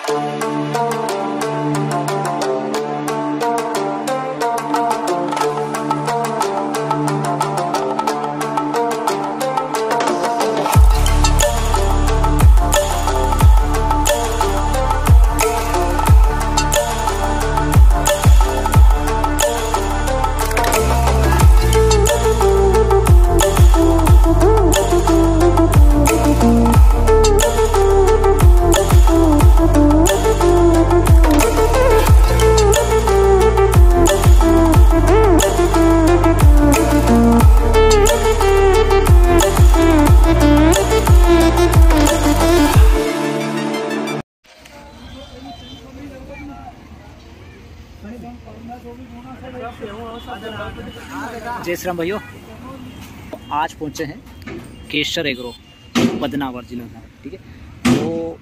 जय श्री राम भाइयों, आज पहुंचे हैं केसर एग्रो बदनावर जिला का। ठीक है, तो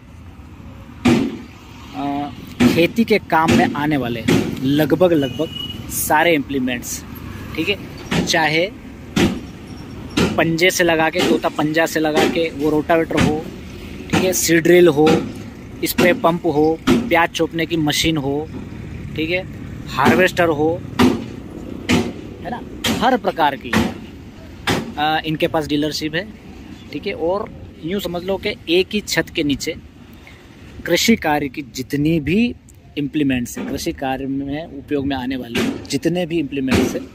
खेती के काम में आने वाले लगभग सारे इम्प्लीमेंट्स, ठीक है, चाहे पंजे से लगा के, तोता पंजा से लगा के वो रोटावेटर हो, ठीक है, सीड ड्रिल हो, स्प्रे पंप हो, प्याज चोपने की मशीन हो, ठीक है, हार्वेस्टर हो, है ना, हर प्रकार की इनके पास डीलरशिप है। ठीक है, और यूँ समझ लो कि एक ही छत के नीचे कृषि कार्य की जितनी भी इम्प्लीमेंट्स हैं, कृषि कार्य में उपयोग में आने वाले जितने भी इम्प्लीमेंट्स हैं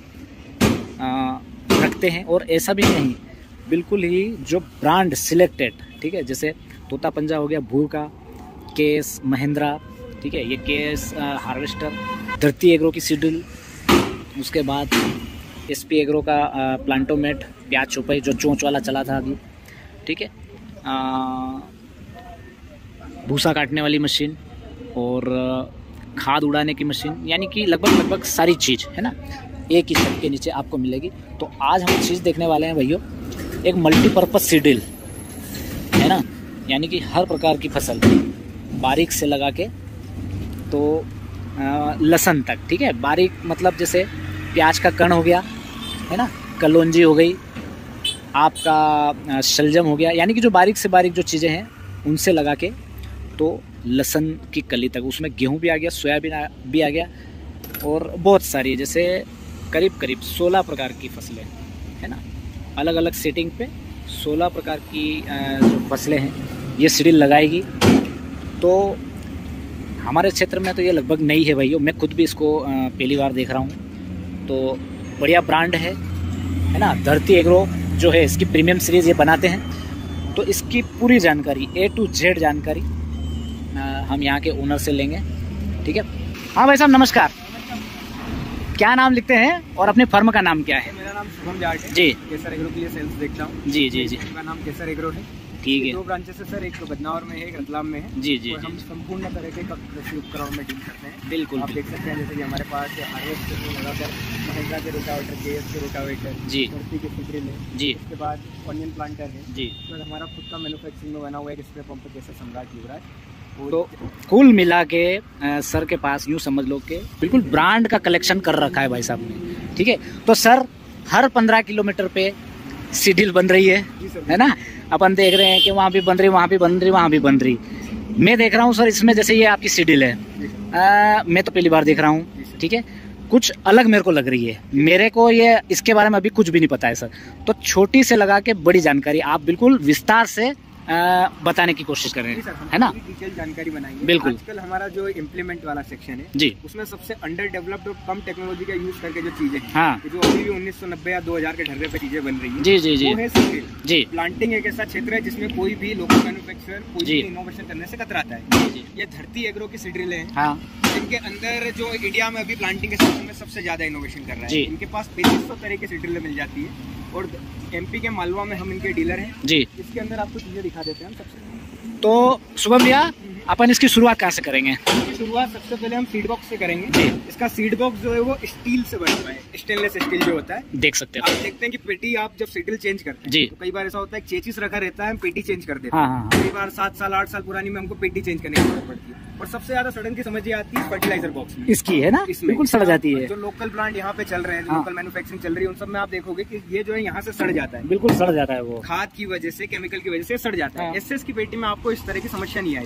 रखते हैं। और ऐसा भी नहीं, बिल्कुल ही जो ब्रांड सिलेक्टेड, ठीक है, जैसे तोता पंजा हो गया भूर का, केस महिंद्रा, ठीक है, ये केस हार्वेस्टर, धरती एग्रो की सीडल, उसके बाद एसपी एग्रो का प्लांटोमेट, प्याज चौपाई जो चोंच वाला चला था अभी, ठीक है, भूसा काटने वाली मशीन और खाद उड़ाने की मशीन, यानी कि लगभग सारी चीज़, है ना, एक ही छत के नीचे आपको मिलेगी। तो आज हम चीज़ देखने वाले हैं भैया, एक मल्टीपर्पज़ सीडल, है ना, यानी कि हर प्रकार की फसल बारीक से लगा के तो लहसुन तक, ठीक है, बारीक मतलब जैसे प्याज का कण हो गया, है ना, कलौंजी हो गई, आपका शलजम हो गया, यानी कि जो बारीक से बारीक जो चीज़ें हैं उनसे लगा के तो लहसुन की कली तक, उसमें गेहूं भी आ गया, सोयाबीन भी आ गया, और बहुत सारी, जैसे करीब 16 प्रकार की फसलें, है ना, अलग अलग सेटिंग पे 16 प्रकार की जो फसलें हैं ये सीडल लगाएगी। तो हमारे क्षेत्र में तो ये लगभग नई है भाइयों, मैं खुद भी इसको पहली बार देख रहा हूँ। तो बढ़िया ब्रांड है ना, धरती एग्रो जो है इसकी प्रीमियम सीरीज़ ये बनाते हैं। तो इसकी पूरी जानकारी A to Z जानकारी हम यहाँ के ओनर से लेंगे। ठीक है, हाँ भाई साहब नमस्कार, क्या नाम लिखते हैं और अपने फर्म का नाम क्या है? मेरा नाम शुभम जाट है जी, केसर एग्रो के लिए सेल्स देखता हूँ। जी, मेरा नाम केसर एग्रो है। ठीक है, 2 ब्रांचेस है सर, एक तो बदनावर में है, एक रतलाम में है। जी, हम संपूर्ण तरह के कृषि उपकरणों में डील करते हैं। बिल्कुल, आप देख सकते हैं जैसे कि हमारे पास हार्वेस्ट लगाकर महिंद्रा के रोटावेटर, केएस के रोटावेटर, जी, धरती के सीडल है जी, उसके बाद ऑनियन प्लांटर है जी, तो हमारा खुद का मैन्युफैक्चरिंग में बना हुआ एक स्प्रे पंप केसर सम्राट युवराज। तो कुल मिला के सर के पास यूँ समझ लो कि बिल्कुल ब्रांड का कलेक्शन कर रखा है भाई साहब ने। ठीक है, तो सर हर 15 किलोमीटर पे सीडल बन रही है ना, अपन देख रहे हैं कि वहाँ भी बन रही, वहाँ भी बन रही, वहाँ भी बन रही। मैं देख रहा हूँ सर इसमें, जैसे ये आपकी सीडल है, मैं तो पहली बार देख रहा हूँ। ठीक है, कुछ अलग मेरे को लग रही है, मेरे को ये इसके बारे में अभी कुछ भी नहीं पता है सर। तो छोटी से लगा के बड़ी जानकारी आप बिल्कुल विस्तार से बताने की कोशिश कर रहे हैं, है ना, डिटेल जानकारी बनाएंगे। बिल्कुल। आजकल हमारा जो इम्प्लीमेंट वाला सेक्शन है जी, उसमें सबसे अंडर डेवलप्ड और कम टेक्नोलॉजी का यूज करके जो चीजें, हाँ, जो अभी भी 1990 या 2000 के ढर्रे पे चीजें बन रही है, जी जी जी, वो है सीडल जी। प्लांटिंग एक ऐसा क्षेत्र है जिसमें कोई भी लोकल मैन्युफैक्चरर कोई भी इनोवेशन करने से कतराता है। ये धरती एग्रो की सीडल है, हाँ, इनके अंदर जो इंडिया में अभी प्लांटिंग के सेक्टर में सबसे ज्यादा इनोवेशन कर रहा है। इनके पास 3500 तरह की सीडल मिल जाती है, और एमपी के मालवा में हम इनके डीलर हैं जी। इसके अंदर आपको चीजें दिखा देते हैं हम सबसे। तो शुभम भैया अपन इसकी शुरुआत कहाँ से करेंगे? शुरुआत सबसे पहले हम सीड बॉक्स से करेंगे जी। इसका सीड बॉक्स जो है वो स्टील से बना हुआ है, स्टेनलेस स्टील जो होता है, देख सकते हैं आप। देखते हैं कि पेटी आप जब सीडल चेंज करते हैं जी, तो कई बार ऐसा होता है चेचिस रखा रहता है, हम पेटी चेंज कर देते हैं। कई बार 7 साल 8 साल पुरानी में हमको पेटी चेंज करने की जरूरत पड़ती है। और सबसे ज्यादा सड़न की समझ ये आती है फर्टिलाइजर बॉक्स में, इसकी है ना, बिल्कुल सड़ जाती है। जो लोकल प्लांट यहाँ पे चल रहे हैं, लोकल मैन्युफैक्चरिंग चल रही है, उन सब में आप देखोगे कि ये जो है यहाँ से सड़ जाता है, बिल्कुल सड़ जाता है, वो खाद की वजह से, केमिकल की वजह से सड़ जाता है। एसएस की पेटी में आपको इस तरह की समस्या नहीं आएगी, बिल्कुल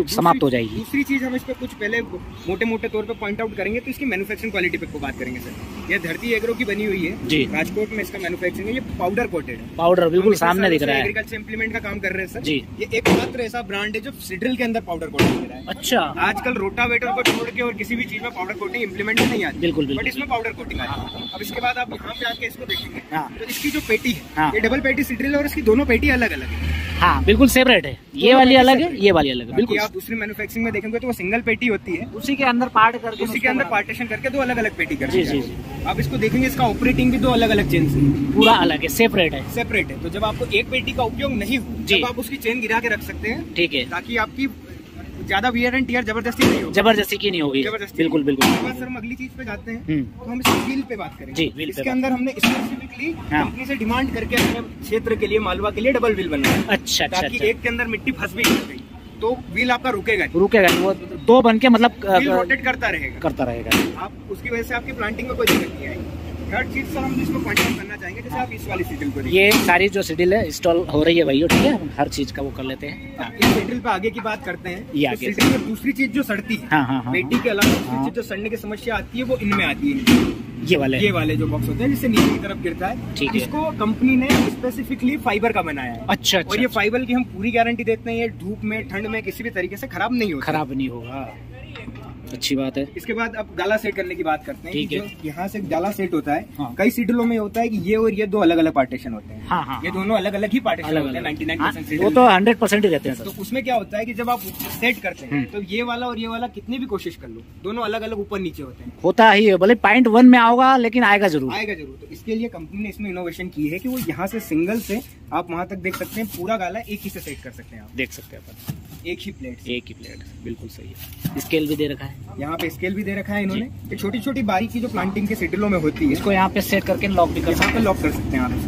समाप्त हो जाएगी। दूसरी चीज हम इस पे कुछ पहले मोटे मोटे तौर पे पॉइंट आउट करेंगे, तो इसकी मैन्युफैक्चरिंग क्वालिटी पे को बात करेंगे सर। ये धरती एग्रो की बनी हुई है जी, राजकोट में इसका मैन्युफैक्चरिंग है। ये पाउडर कोटेड है, पाउडर बिल्कुल सामने दिख रहा है। एग्रीकल्चर इंप्लीमेंट का काम कर रहे हैं सर जी। ये एकमात्र ऐसा ब्रांड है जो सीड्रिल के अंदर पाउडर कोटिंग कर रहा है। अच्छा, आजकल रोटावेटर को छोड़ के और किसी भी चीज में पाउडर कोटिंग इंप्लीमेंट नहीं आती, बिल्कुल, बट इसमें पाउडर कोटिंग आती है। अब इसके बाद आप यहाँ पे आके इसको देखेंगे तो इसकी जो पेटी है ये डबल पेटी सीड्रिल है और इसकी दोनों पेटी अलग अलग है। हाँ बिल्कुल सेपरेट है, ये वाली अलग है, ये वाली अलग है। बिल्कुल आप दूसरी मैन्युफैक्चरिंग में देखेंगे तो वो सिंगल पेटी होती है, उसी के अंदर पार्ट करके, उसी के अंदर पार्टीशन करके दो अलग अलग पेटी करते हैं। आप इसको देखेंगे, इसका ऑपरेटिंग भी दो अलग अलग चेन से पूरा अलग है, सेपरेट है, सेपरेट है। तो जब आपको एक पेटी का उपयोग नहीं हो तब आप उसकी चेन गिरा के रख सकते हैं, ठीक है, ताकि आपकी ज्यादा वियर एंड टियर जबरदस्ती नहीं होगी, जबरदस्ती की नहीं होगी, बिल्कुल बिल्कुल। सर हम अगली चीज पे जाते हैं, तो हम इसकी व्हील पे बात करेंगे जी। व्हील इसके अंदर हमने स्पेसिफिकली कंपनी से डिमांड करके अपने क्षेत्र के लिए, मालवा के लिए डबल व्हील बनाया। अच्छा, ताकि एक के अंदर मिट्टी फंस भी नहीं गई तो व्हील आपका रुकेगा, वो दो बन के मतलब रोटेट करता रहेगा। आप उसकी वजह से आपकी प्लांटिंग में कोई दिक्कत नहीं आएगी। थर्ड चीज सर हम जिसको पॉइंट आउट करना चाहेंगे, जैसे आप इस वाली सीडल को ये सारी जो सीडल है इंस्टॉल हो रही है भाई, ठीक है, हर चीज का वो कर लेते हैं। इस सीडल पे आगे की बात करते हैं। ये आगे सीडल में दूसरी चीज जो सड़ती है, पेटी के अलावा दूसरी चीज जो सड़ने की समस्या आती है वो इनमें आती है, ये वाले जो बॉक्स होते हैं जिससे नीचे की तरफ गिरता है। इसको कंपनी ने स्पेसिफिकली फाइबर का बनाया है। अच्छा, और ये फाइबर की हम पूरी गारंटी देते हैं, ये धूप में ठंड में किसी भी तरीके से खराब नहीं होगा। अच्छी बात है। इसके बाद अब डाला सेट करने की बात करते हैं। जो यहाँ से डाला सेट होता है, कई सीडलों में होता है कि ये और ये दो अलग अलग पार्टीशन होते हैं। ये दोनों अलग अलग ही पार्टीशन होते हैं 99%। वो तो 100% ही रहते हैं। तो उसमें क्या होता है कि जब आप सेट करते हैं तो ये वाला और ये वाला कितनी भी कोशिश कर लो, दोनों अलग अलग ऊपर नीचे होते हैं। होता ही है, भले पॉइंट 1 में आओगा लेकिन आएगा जरूर। तो इसके लिए कंपनी ने इसमें इनोवेशन की है कि वो यहाँ से सिंगल से आप वहाँ तक देख सकते हैं, पूरा गाला एक ही से सेट कर सकते हैं। आप देख सकते हैं एक ही प्लेट, बिल्कुल सही है। स्केल भी दे रखा है, यहाँ पे स्केल भी दे रखा है इन्होंने। ये छोटी छोटी बारीकी जो प्लांटिंग के सीडलों में होती है, इसको यहाँ पे सेट करके लॉक भी कर सकते हैं आप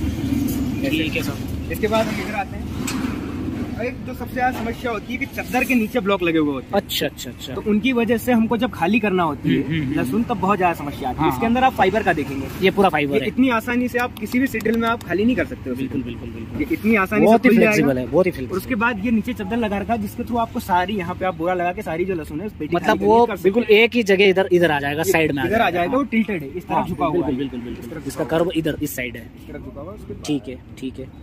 इसको। ठीक है सर। इसके बाद हम इधर आते हैं। एक जो सबसे ज्यादा समस्या होती है कि चद्दर के नीचे ब्लॉक लगे हुए होते हैं। अच्छा। तो उनकी वजह से हमको जब खाली करना होती है लहसुन, तब बहुत ज्यादा समस्या आती है। इसके अंदर आप फाइबर का देखेंगे, ये पूरा फाइबर है। इतनी आसानी से आप किसी भी सीडल में आप खाली नहीं कर सकते हो। बिल्कुल। ये इतनी आसानी से खुल जाएगा, बहुत ही फ्लेक्सिबल। उसके बाद ये नीचे चद्दर लगा रखा है जिसके थ्रू आपको सारी यहाँ पे आप बोरा लगा के सारी जो लहसुन है मतलब वो बिल्कुल एक ही जगह इधर आ जाएगा, साइड में इधर आ जाएगा। वो टिल्टेड है, इस तरफ झुका हुआ है। बिल्कुल। इसका कर्व इधर इस साइड है, इस तरफ झुका हुआ है। ठीक है।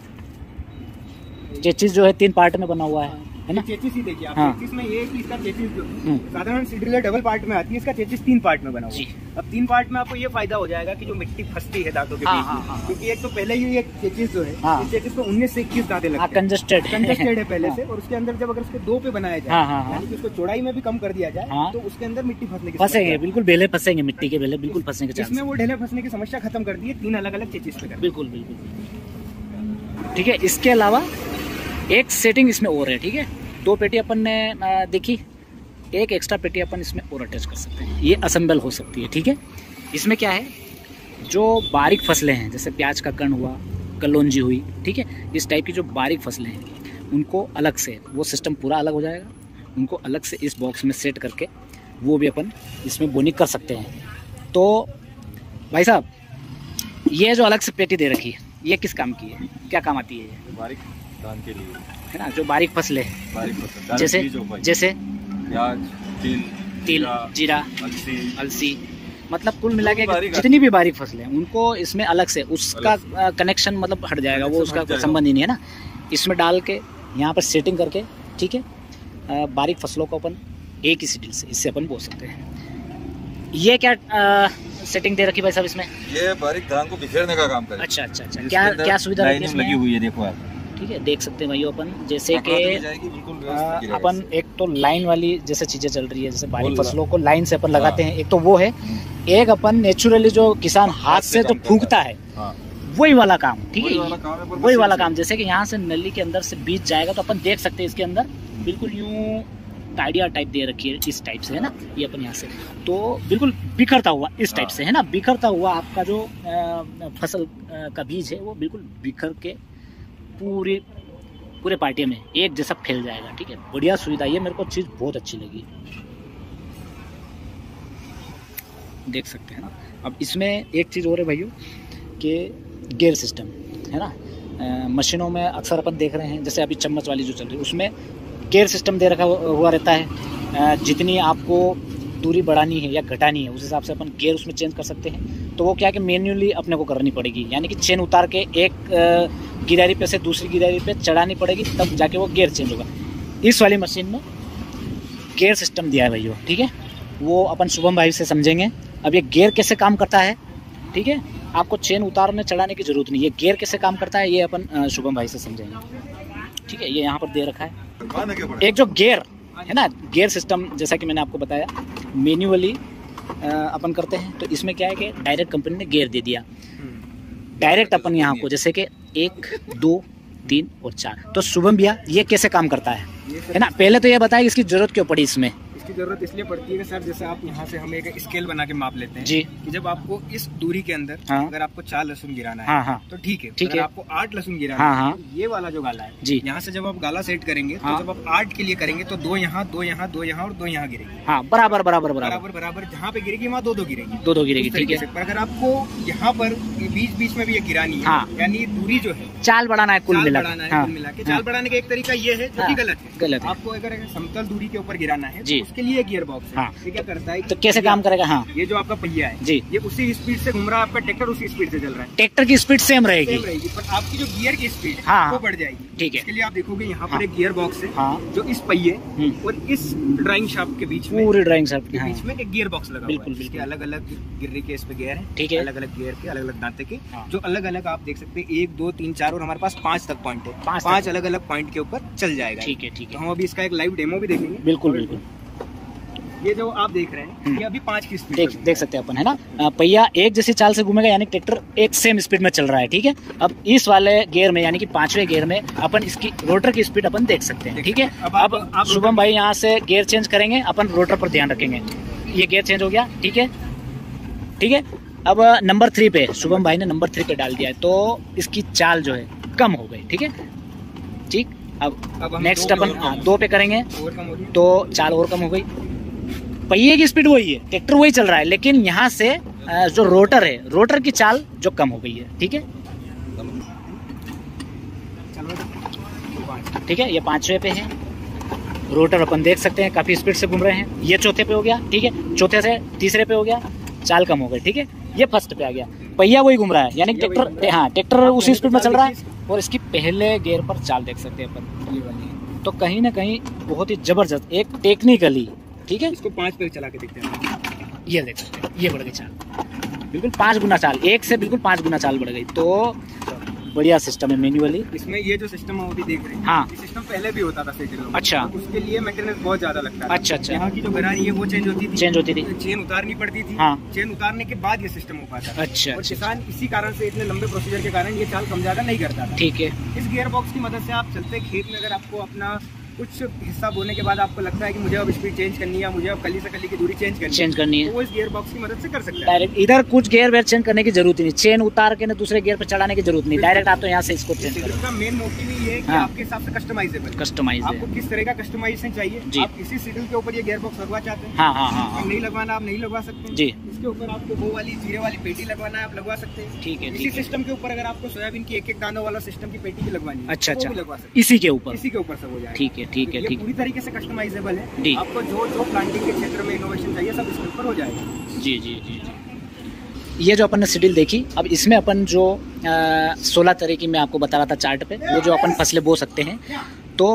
चेचिस जो है 3 पार्ट में बना हुआ है ना। चेचिस ही देखिए आप। चेचिस में ये कि इसका चेचिस जो साधारण सीडल डबल पार्ट में आती है, इसका चेचिस 3 पार्ट में बना हुआ है। अब 3 पार्ट में आपको ये फायदा हो जाएगा कि जो मिट्टी फंसती है दांतों के बीच में, क्योंकि एक तो पहले ही ये चेचिस जो है, इस चेचिस को 19 से 21 दांतें लगते हैं। कंजस्टेड है पहले से। और उसके अंदर जब अगर उसके 2 पे बनाया जाए, यानी कि उसको चौड़ाई में भी कम कर दिया जाए, तो उसके अंदर मिट्टी फंसेंगे, बिल्कुल बेले फंसेंगे, मिट्टी के बेले बिल्कुल फंसने के चांस। इसमें वो ढेले फंसने की समस्या खत्म कर दी है 3 अलग अलग चेचिस पे। बिल्कुल। ठीक है। इसके अलावा एक सेटिंग इसमें और है, ठीक है। 2 पेटी अपन ने देखी, एक एक्स्ट्रा पेटी अपन इसमें और अटैच कर सकते हैं, ये असेंबल हो सकती है, ठीक है। इसमें क्या है, जो बारीक फसलें हैं जैसे प्याज का कण हुआ, कलौंजी हुई, ठीक है, इस टाइप की जो बारीक फसलें हैं उनको अलग से वो सिस्टम पूरा अलग हो जाएगा। उनको अलग से इस बॉक्स में सेट करके वो भी अपन इसमें बोनी कर सकते हैं। तो भाई साहब, ये जो अलग से पेटी दे रखी है, ये किस काम की है, क्या काम आती है? ये बारीक धान के लिए है ना, जो बारीक फसलें, जैसे प्याज, तिल, जीरा, अलसी, मतलब कुल मिला के जितनी भी बारीक फसलें हैं उनको इसमें अलग से उसका कनेक्शन मतलब हट जाएगा, वो उसका संबंध ही नहीं है ना। इसमें डाल के यहाँ पर सेटिंग करके, ठीक है, बारीक फसलों को अपन एक ही सीडल से इससे अपन बो सकते हैं। ये क्या सेटिंग दे रखी भाई साहब इसमें? ये बारीक धान को बिखेरने का काम करेगा। अच्छा। क्या सुविधा लगी हुई है, देखो आप, ठीक है, देख सकते हैं भाई अपन, जैसे कि अपन एक तो लाइन वाली जैसे चीजें चल रही है, जैसे बारीक फसलों को लाइन से अपन लगाते हैं, एक तो वो है, एक अपन नेचुरली जो किसान हाथ से जो फूंकता है वही वाला काम, ठीक है, वही वाला काम। जैसे कि यहाँ से नली के अंदर से बीज जाएगा तो अपन देख सकते हैं इसके अंदर बिल्कुल यूं टाइडिया टाइप दे रखी है, इस टाइप से, है ना। ये अपन यहाँ से तो बिल्कुल बिखरता हुआ इस टाइप से, है ना, बिखरता हुआ आपका जो फसल का बीज है वो बिल्कुल बिखर के पूरे पार्टिया में एक जैसा फैल जाएगा, ठीक है। बढ़िया सुविधा, ये मेरे को चीज़ बहुत अच्छी लगी, देख सकते हैं ना। अब इसमें एक चीज़ और है भाइयों कि गियर सिस्टम, है ना। मशीनों में अक्सर अपन देख रहे हैं, जैसे अभी चम्मच वाली जो चल रही है उसमें गेयर सिस्टम दे रखा हुआ रहता है। जितनी आपको दूरी बढ़ानी है या घटानी है उस हिसाब से अपन गेयर उसमें चेंज कर सकते हैं। तो वो क्या है कि मैन्युअली अपने को करनी पड़ेगी, यानी कि चेन उतार के एक गिरारी पे से दूसरी गिरारी पे चढ़ानी पड़ेगी, तब जाके वो गेयर चेंज होगा। इस वाली मशीन में गेयर सिस्टम दिया है भैया, ठीक है, वो अपन शुभम भाई से समझेंगे। अब ये गेयर कैसे काम करता है, ठीक है, आपको चेन उतारने चढ़ाने की जरूरत नहीं, ये गेयर कैसे काम करता है ये अपन शुभम भाई से समझेंगे, ठीक है। ये यहाँ पर दे रखा है एक जो गेयर है ना, गेयर सिस्टम जैसा कि मैंने आपको बताया मैन्युअली अपन करते हैं। तो इसमें क्या है कि डायरेक्ट कंपनी ने गेयर दे दिया, डायरेक्ट अपन यहाँ को जैसे कि 1 2 3 और 4। तो शुभम भैया ये कैसे काम करता है ना, पहले तो ये बताया इसकी जरूरत क्यों पड़ी इसमें। इसकी जरूरत इसलिए पड़ती है कि सर जैसे आप यहाँ से हम एक स्केल बना के माप लेते हैं जी, कि जब आपको इस दूरी के अंदर अगर आपको 4 लहसुन गिराना है, हाँ हाँ, तो ठीक है, ठीक है, आपको 8 लहसुन गिराना है, ये वाला जो गाला है जी, यहाँ से जब आप गाला सेट करेंगे तो जब आप 8 के लिए करेंगे तो 2 यहाँ 2 यहाँ 2 यहाँ और 2 यहाँ गिरेगी, हाँ, बराबर बराबर बराबर बराबर जहाँ पे गिरेगी वहाँ 2 गिरेगी, 2 गिरेगी, ठीक है। पर अगर आपको यहाँ पर बीच में भी ये गिरानी है, यानी दूरी जो है चाल बढ़ाना है, कुल मिला के चाल बढ़ाने का एक तरीका ये है जो कि गलत है। आपको अगर समतल दूरी के ऊपर गिराना है तो उसके लिए गियर बॉक्स है, ये क्या करता है, तो कैसे काम करेगा, हाँ, ये जो आपका पहिया है जी, ये उसी स्पीड से घूम रहा है, आपका ट्रैक्टर उसी स्पीड से चल रहा है, ट्रैक्टर की स्पीड सेम रहेगी, पर आपकी जो गियर की स्पीड हाँ, वो बढ़ जाएगी, ठीक है। इसके लिए आप देखोगे यहाँ पर एक गियर बॉक्स है जो इस पहिए और इस ड्राइंग शाफ्ट के बीच में, पूरी ड्राइंग शाफ्ट के बीच में एक गियर बॉक्स लगा हुआ है। इसके अलग अलग गिर्री के इस पे गियर है, ठीक है, अलग अलग गियर के अलग अलग दांते के, जो अलग अलग आप देख सकते हैं 1 2 3 4 और हमारे पास 5 तक पॉइंट है, 5 अलग अलग पॉइंट के ऊपर चल जाएगा, ठीक है, ठीक है। तो हम अभी इसका एक लाइव डेमो भी देखेंगे, बिल्कुल बिल्कुल। ये जो आप देख रहे हैं ये अभी 5 की स्पीड देख सकते हैं अपन, है ना, पहिया एक जैसी चाल से घूमेगा, यानी ट्रैक्टर एक सेम स्पीड में चल रहा है, ठीक है। अब इस वाले गियर में यानी कि 5वें गियर में अपन इसकी रोटर की स्पीड अपन देख सकते हैं, ठीक है। अब शुभम भाई यहाँ से गियर चेंज करेंगे, अपन रोटर पर ध्यान रखेंगे। ये गियर चेंज हो गया, ठीक है, ठीक है। अब नंबर 3 पे शुभम भाई ने नंबर 3 पे डाल दिया है, तो इसकी चाल जो है कम हो गई, ठीक है, ठीक। अब नेक्स्ट अपन 2 पे करेंगे तो चाल और कम हो गई। पहिए की स्पीड वही है, ट्रैक्टर वही चल रहा है, लेकिन यहाँ से जो रोटर है, रोटर की चाल जो कम हो गई है, ठीक है, ठीक है। ये 5वें पे है, रोटर अपन देख सकते हैं काफी स्पीड से घूम रहे हैं। ये 4थे पे हो गया, ठीक है, 4थे से 3रे पे हो गया, चाल कम हो गई, ठीक है। ये 1st पे आ गया, पहिया वही घूम रहा है, यानी ट्रैक्टर, हाँ, ट्रैक्टर उसी स्पीड में चल रहा है। और इसकी पहले गियर पर चाल देख सकते हैं अपन, ये वाली, तो कहीं ना कहीं बहुत ही जबरदस्त एक टेक्निकली, ठीक है। इसको 5 पे चला के देखते हैं, ये देख सकते हैं, ये बढ़ गई चाल, बिल्कुल 5 गुना चाल, 1 से बिल्कुल 5 गुना चाल बढ़ गई। तो बढ़िया सिस्टम है मैन्युअली। इसमें ये जो सिस्टम हम अभी देख रहे हैं, हाँ, ये सिस्टम पहले भी होता था साइकिल में, अच्छा, तो उसके लिए मेंटेनेंस बहुत ज्यादा लगता था, अच्छा अच्छा। यहाँ की जो गरारी है वो चेंज होती थी, चेन उतारनी पड़ती थी, हाँ, चेन उतारने के बाद ये सिस्टम हो पाता, अच्छा। और किसान इसी कारण से इतने लंबे प्रोसीजर के कारण ये चाल कम ज्यादा नहीं करता था, ठीक है। इस गियर बॉक्स की मदद से आप चलते खेत में अगर आपको अपना कुछ हिस्सा बोने के बाद आपको लगता है कि मुझे अब स्पीड चेंज करनी है, मुझे अब कली से कली की दूरी चेंज करनी है, तो वो इस गियर बॉक्स की मदद से कर सकते हैं। डायरेक्ट इधर कुछ गियर वेयर चेंज करने की जरूरत नहीं, चेन उतार के ना दूसरे गियर पे चढ़ाने की जरूरत नहीं, डायरेक्ट आप तो यहाँ से इसको चेंज करो। इसका मेन मोटिव ये है कि आपके हिसाब से कस्टमाइज आपको किस तरह का कस्टमाइजेशन चाहिए। आप इसी सीडल के ऊपर ये गियर बॉक्स लगवा चाहते हैं, हाँ, नहीं लगवाना आप नहीं लगवा सकते जी। इसके ऊपर आपको वो वाली जीरे वाली पेटी लगवाना है, आप लगवा सकते हैं, ठीक है। इसी सिस्टम के ऊपर अगर आपको सोयाबीन की 1-1 दानों वाला सिस्टम की पेटी भी लगवानी है, अच्छा अच्छा, लगवा सकते हैं, इसी के ऊपर सब हो जाएगा, ठीक है, ठीक है, ठीक है। तरीके से कस्टमाइजेबल है, आपको जो प्लांटिंग के क्षेत्र में इनोवेशन चाहिए सब इसके ऊपर हो जाएगा। जी जी जी जी। ये जो अपन ने शेड्यूल देखी, अब इसमें अपन जो 16 तरह की मैं आपको बता रहा था चार्ट पे, वो जो अपन फसलें बो सकते हैं, तो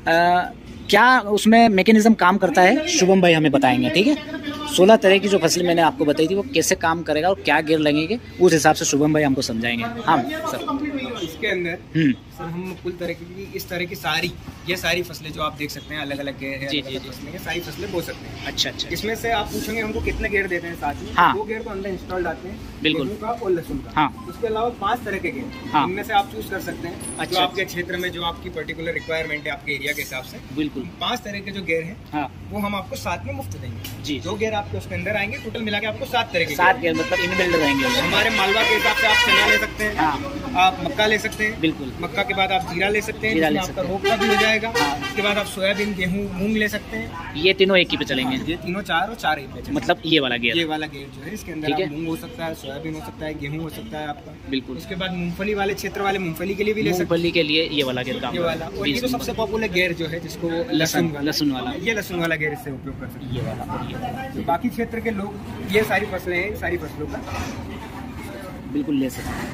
क्या उसमें मैकेनिज्म काम करता है शुभम भाई हमें बताएंगे, ठीक है। 16 तरह की जो फसलें मैंने आपको बताई थी वो कैसे काम करेगा और क्या गियर लगेंगे, उस हिसाब से शुभम भाई हमको समझाएंगे। हाँ सर, इसके अंदर सर हम कुल तरह की इस तरह की ये सारी फसलें जो आप देख सकते हैं अलग अलग गेयर है, ये सारी फसलें बो सकते हैं। अच्छा अच्छा। इसमें से आप पूछेंगे हमको कितने गेयर देते हैं साथ में, हाँ, 2 गेयर तो अंदर इंस्टॉल्ड आते हैं, बिल्कुल, का और लहसुन का, हाँ। उसके अलावा 5 तरह के गेयर, हाँ, इनमें से आप चूज कर सकते हैं, अच्छा, जो आपके क्षेत्र में जो आपकी पर्टिकुलर रिक्वायरमेंट है आपके एरिया के हिसाब से, बिल्कुल 5 तरह के जो गेयर है, हाँ, वो हम आपको साथ में मुफ्त देंगे जी। 2 गेयर आपके उसके अंदर आएंगे, टोटल मिला के आपको 7 तरह के 7 गेयर मतलब इनबिल्ट रहेंगे। हमारे मालवा के हिसाब से आप चना ले सकते हैं, आप मक्का ले सकते हैं, बिल्कुल, मक्का के बाद आप जीरा ले सकते हैं, जिसमें आपका रोग का भी हो जाएगा। उसके बाद आप सोयाबीन, गेहूँ, मूंग ले सकते हैं। ये तीनों एक ही पे चलेंगे? ये तीनों 4 और 4 एक पे चलेंगे। मतलब ये वाला गेयर? ये वाला गेयर जो है इसके अंदर मूंग हो सकता है, सोयाबीन हो सकता है, गेहूँ हो सकता है आपका। बिल्कुल। उसके बाद मूंगफली वाले क्षेत्र वाले मूंगफली के लिए भी ले सकते हैं। मूंगफली के लिए ये वाला गेयर काम, ये वाला। और ये तो सबसे पॉपुलर गेयर जो है जिसको लहसुन वाला, ये लहसुन वाला गेयर इससे उपयोग कर सकते हैं। ये वाला। तो बाकी क्षेत्र के लोग ये सारी फसलें हैं, सारी फसलों का बिल्कुल ले सकते हैं।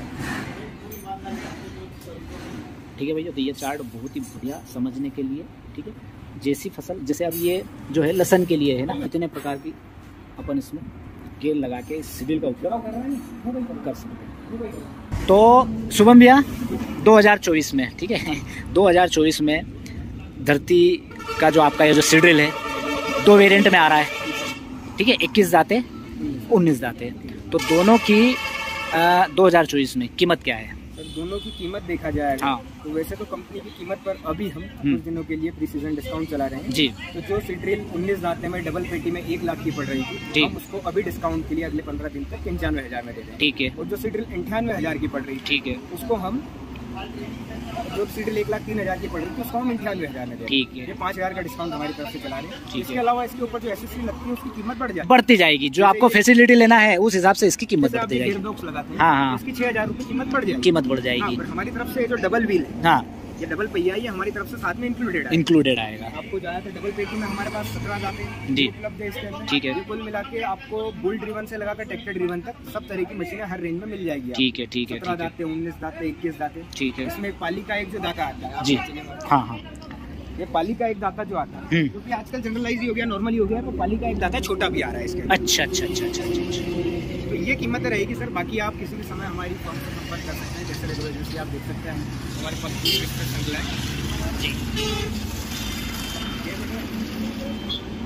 ठीक है भैया, तो ये चार्ट बहुत ही बढ़िया समझने के लिए। ठीक है, जैसी फसल, जैसे अब ये जो है लहसन के लिए है ना, इतने प्रकार की अपन इसमें गेयर लगा के इस सीडल का उपयोग कर सकते हैं। तो शुभम भैया 2024 में, ठीक है 2024 में धरती का जो आपका ये जो सीडल है 2 वेरिएंट में आ रहा है। ठीक है, 21 दाते 19 दाते, तो दोनों की 2024 में कीमत क्या है? दोनों की कीमत देखा जाएगा तो वैसे तो कंपनी की कीमत पर अभी हम कुछ दिनों के लिए प्री सीजन डिस्काउंट चला रहे हैं जी। तो जो सीड्रिल 19 दाते में डबल पेटी में 1 लाख की पड़ रही थी, हम उसको अभी डिस्काउंट के लिए अगले 15 दिन तक 95,000 में दे दें। ठीक है। और जो सीड्रिल 98,000 की पड़ रही थी, ठीक है, उसको हम जो सीड्रिल 1,03,000 की पड़ रही थी उसको हम 98,000 में दे। ठीक है, ये 5,000 का डिस्काउंट हमारी तरफ से चला रहे हैं। इसके अलावा इसके ऊपर जो एसेसरी लगती है उसकी कीमत बढ़ती जाएगी। जो आपको फैसिलिटी लेना है उस हिसाब से इसकी कीमत बढ़ती जाएगी। बॉक्स लगाते हैं, हाँ, इसकी 6,000 रुपये कीमत बढ़ जाएगी। हमारी तरफ से जो डबल व्हील है, हाँ, ये डबल पहिया ये हमारी तरफ से साथ में इंक्लूडेड आएगा। आपको ज्यादातर डबल पेटी में हमारे पास 17 दाते हैं उपलब्ध है इसके अंदर। ठीक है, कुल मिला के आपको बुल ड्रिवन से लगाकर ट्रैक्टर ड्रिवन तक सब तरह की मशीनें हर रेंज में मिल जाएगी। ठीक है, ठीक है, 17 दाते, 19 दाते, 21 दाते। ठीक है, इसमें पाली का एक जो दाता आता है जी, हाँ हाँ, ये पाली का एक दाता जो आता है, क्योंकि आजकल जनरलाइज ही हो गया, नॉर्मली हो गया, तो पाली का एक दाता छोटा भी आ रहा है इसके। अच्छा अच्छा अच्छा अच्छा अच्छा। तो ये कीमत रहेगी सर। बाकी आप किसी भी समय हमारी फर्म से संपर्क कर सकते हैं। जैसे रेगुलर एजेंसी आप देख सकते हैं, हमारे पास पूरी जी।